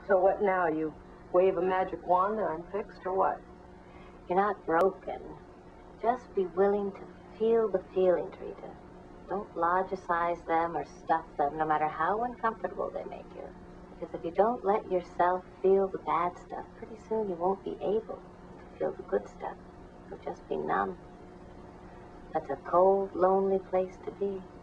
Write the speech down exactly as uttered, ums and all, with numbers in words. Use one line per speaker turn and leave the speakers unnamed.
So what now? You wave a magic wand and I'm fixed, or what?
You're not broken. Just be willing to feel the feelings, Rita. Don't logicize them or stuff them, no matter how uncomfortable they make you. Because if you don't let yourself feel the bad stuff, pretty soon you won't be able to feel the good stuff. You'll just be numb. That's a cold, lonely place to be.